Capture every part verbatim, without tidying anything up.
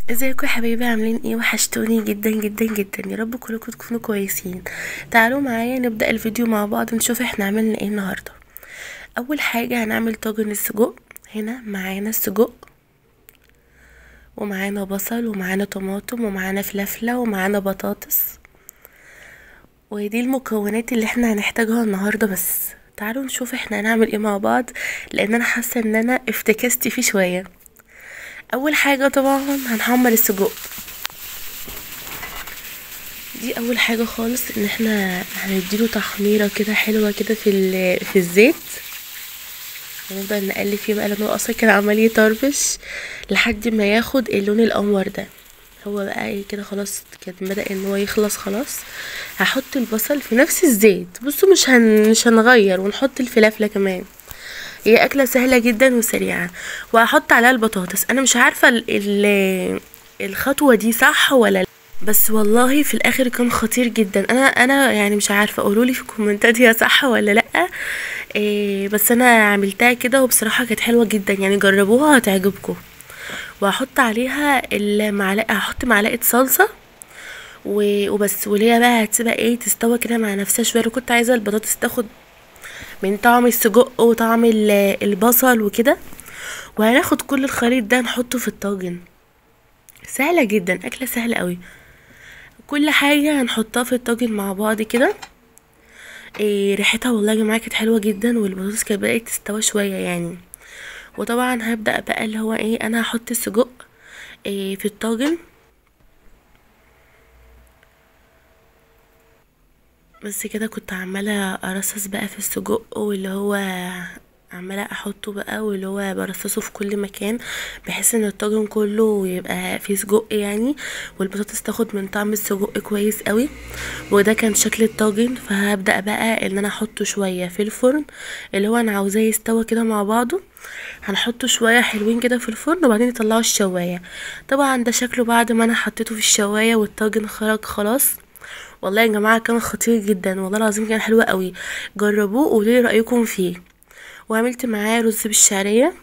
ازيكم يا حبايبي؟ عاملين ايه؟ وحشتوني جدا جدا جدا، يا رب كلكم تكونوا كويسين. تعالوا معايا نبدأ الفيديو مع بعض نشوف احنا عملنا ايه النهاردة. اول حاجة هنعمل طاجن السجق. هنا معانا السجق، ومعانا بصل، ومعانا طماطم، ومعانا فلفلة، ومعانا بطاطس. ودي المكونات اللي احنا هنحتاجها النهاردة. بس تعالوا نشوف احنا هنعمل ايه مع بعض، لان انا حاسة ان انا افتكست فيه شوية. اول حاجة طبعا هنحمر السجق. دي اول حاجه خالص، ان احنا هنديله تحميره كده حلوه كده في ال- في الزيت. هنفضل نقلب فيه بقى، لانه اصلا كان عمال يطربش لحد ما ياخد اللون الانور ده. هو بقى ايه كده خلاص، كان بدأ ان هو يخلص خلاص. هحط البصل في نفس الزيت. بصوا، مش هن مش هنغير، ونحط الفلافله كمان. هي اكله سهله جدا وسريعه. وهحط عليها البطاطس. انا مش عارفه ال ال الخطوه دي صح ولا لا، بس والله في الاخر كان خطير جدا. انا انا يعني مش عارفه، قولولي في الكومنتات هي صح ولا لا. إيه بس انا عملتها كده، وبصراحه كانت حلوه جدا، يعني جربوها هتعجبكم. وهحط عليها المعلقه، هحط معلقه صلصه و- وبس. وليها بقى هتسيبها ايه تستوى كده مع نفسها شويه. كنت عايزه البطاطس تاخد من طعم السجق وطعم ال- البصل وكده. وهناخد كل الخليط ده نحطه في الطاجن. سهله جدا، اكله سهله قوي. كل حاجه هنحطها في الطاجن مع بعض كده. إيه ريحتها والله يا جماعه كانت حلوه جدا، والبطاطس كانت بدات تستوى شويه يعني. وطبعا هبدا بقى اللي هو ايه، انا هحط السجق إيه في الطاجن. بس كده كنت عماله ارصص بقى في السجق، واللي هو عماله احطه بقى، واللي هو برصصه في كل مكان، بحيث ان الطاجن كله يبقى فيه سجق يعني. والبطاطس تاخد من طعم السجق كويس قوي. وده كان شكل الطاجن. فهبدأ بقى ان انا احطه شوية في الفرن، اللي هو انا عاوزاه يستوى كده مع بعضه. هنحطه شوية حلوين كده في الفرن، وبعدين نطلعه الشواية. طبعا ده شكله بعد ما انا حطيته في الشواية والطاجن خرج خلاص. والله يا جماعة كان خطير جدا، والله العظيم كان حلو قوي. جربوه وقولوا لي رأيكم فيه. وعملت معاه رز بالشعرية.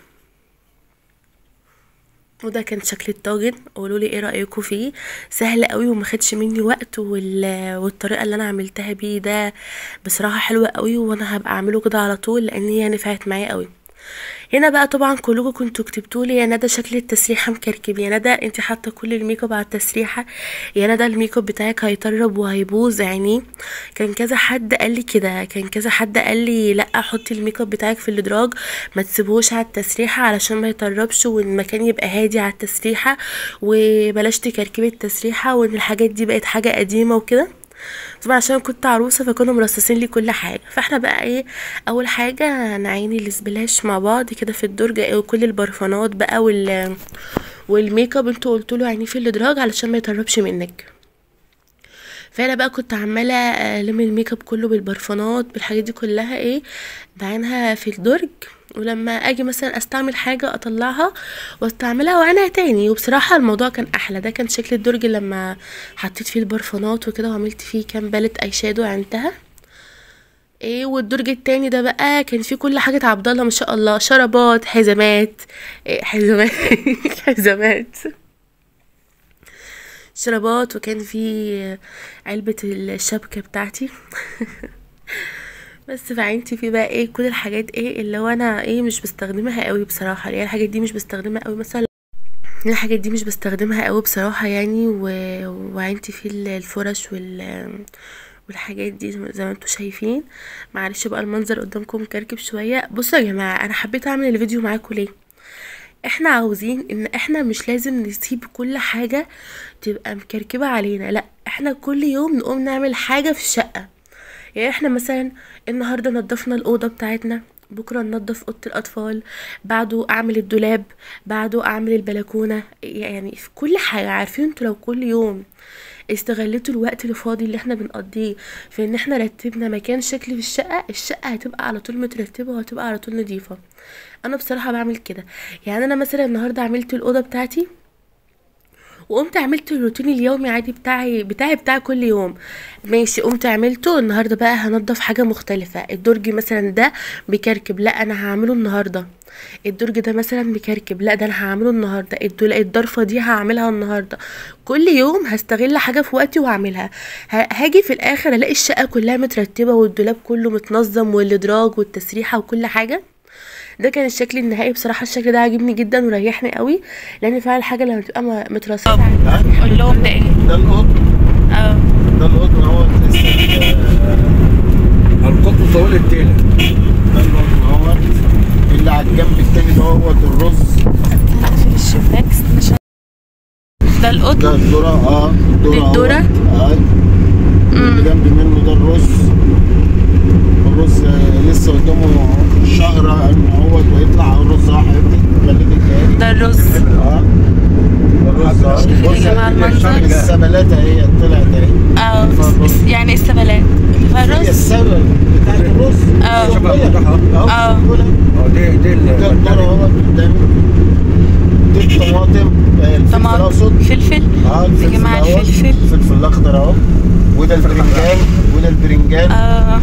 وده كان شكل الطاجن، قولوا لي ايه رايكم فيه. سهل قوي وما خدش مني وقت، وال... والطريقه اللي انا عملتها بيه ده بصراحه حلوه قوي. وانا هبقى اعمله كده على طول، لان هي نفعت معايا قوي. هنا بقى طبعا كلكم كنتوا كتبتولي يا ندى شكل التسريحه مكركب، يا ندى انت حاطه كل الميك اب على التسريحه، يا ندى الميك اب بتاعك هيطرب وهيبوظ يعني. كان كذا حد قال لي كده، كان كذا حد قال لي لا، حطي الميك اب بتاعك في الادراج، ما تسيبوش على التسريحه علشان ما يطربش، والمكان يبقى هادي على التسريحه، وبلاش تكركبي التسريحه، وان الحاجات دي بقت حاجه قديمه وكده. طبعا عشان كنت عروسه فكانوا مرصصين لي كل حاجه. فاحنا بقى ايه، اول حاجه نعيني السبلاش مع بعض كده في الدرج، وكل البرفانات بقى وال والميك اب انتوا قلتوا له عينيه في الادراج علشان ما يطربش منك. فانا بقى كنت عماله الم الميك اب كله بالبرفانات بالحاجات دي كلها ايه، بعينها في الدرج. ولما اجي مثلا استعمل حاجه اطلعها واستعملها واعينها تاني. وبصراحه الموضوع كان احلى. ده كان شكل الدرج لما حطيت فيه البرفانات وكده، وعملت فيه كام باليت اي شادو عينتها ايه. والدرج التاني ده بقى كان فيه كل حاجه عبد الله ما شاء الله، شرابات، حزامات، إيه حزامات حزامات، شرابات. وكان في علبة الشبكة بتاعتي بس فعينتي في بقى ايه كل الحاجات ايه اللي هو انا ايه مش بستخدمها قوي بصراحة. يعني الحاجات دي مش بستخدمها قوي مثلا، الحاجات دي مش بستخدمها قوي بصراحة يعني. و... وعينتي في الفرش وال والحاجات دي زي ما انتوا شايفين. معلش بقى المنظر قدامكم مكركب شوية. بصوا يا جماعة، انا حبيت اعمل الفيديو معاكم ليه؟ احنا عاوزين ان احنا مش لازم نسيب كل حاجة تبقى مكركبة علينا، لا احنا كل يوم نقوم نعمل حاجة في الشقة. يعني احنا مثلا النهاردة نضفنا الأوضة بتاعتنا، بكرة ننضف أوضة الأطفال، بعده أعمل الدولاب، بعده أعمل البلكونة. يعني في كل حاجة. عارفين انتوا لو كل يوم استغلتوا الوقت الفاضي اللي احنا بنقضيه في ان احنا رتبنا مكان شكل في الشقة، الشقة هتبقى على طول مترتبة وهتبقى على طول نظيفة. انا بصراحة بعمل كده. يعني انا مثلا النهاردة عملت الأوضة بتاعتي، وقمت عملت الروتين اليومي عادي بتاعي بتاعي بتاع كل يوم. ماشي، قمت عملته. النهارده بقى هنضف حاجه مختلفه. الدرج مثلا ده بيكركب، لا انا هعمله النهارده. الدرج ده مثلا بيكركب، لا ده انا هعمله النهارده. الدول- الضرفه دي هعملها النهارده. كل يوم هستغل حاجه في وقتي وهعملها. ه- هاجي في الاخر الاقي الشقه كلها مترتبه والدولاب كله متنظم والادراج والتسريحه وكل حاجه. ده كان الشكل النهائي. بصراحه الشكل ده عاجبني جدا وريحني قوي، لان فعلا الحاجه لما تبقى م- مترصصه ها؟ قول لهم ده ايه. ده القطن. اه ده القطن اهو لسه. القطن طويل التاني. ده القطن اهو اللي على الجنب التاني ده هو الرز. في الشباك مش ده ده القطن. الذرة. اه دي الذرة الذرة؟ اه اللي جنب منه ده الرز. الرز آه، لسه قدامه شهر ان هو ويطلع الرز راح يبتدي تاني. ده الرز. اه الرز اه. شايفين يا بص جماعة المنظر؟ السبلات اهي طلعت اهي. اه الرز. يعني ايه السبلات اللي فيها هي الرز؟ السبل بتاعت الرز. اه. السنبلة. اه. اهو السنبلة. اه دي دي ده الذرة اهو قدامي. دي الطماطم آه، الفلفل طماطم، الاقصد. فلفل. اه يا الفلفل جماعة اهو. الفلفل. الفلفل الاخضر اهو. وده البرنجان وده البرنجان. اه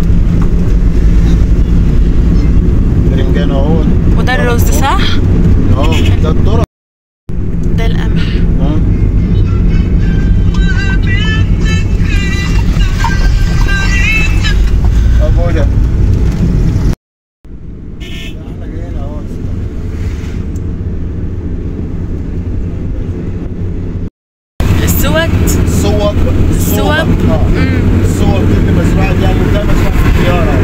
برنجان اهو. وده الرز صح؟ اه ده الذرة. ده القمح. اه ابو ده. احنا جايين اهو. السود. الصوب. الصوب. اه امم الصوب دي اللي مزروعه دي يعني ده مزروعه في الطياره.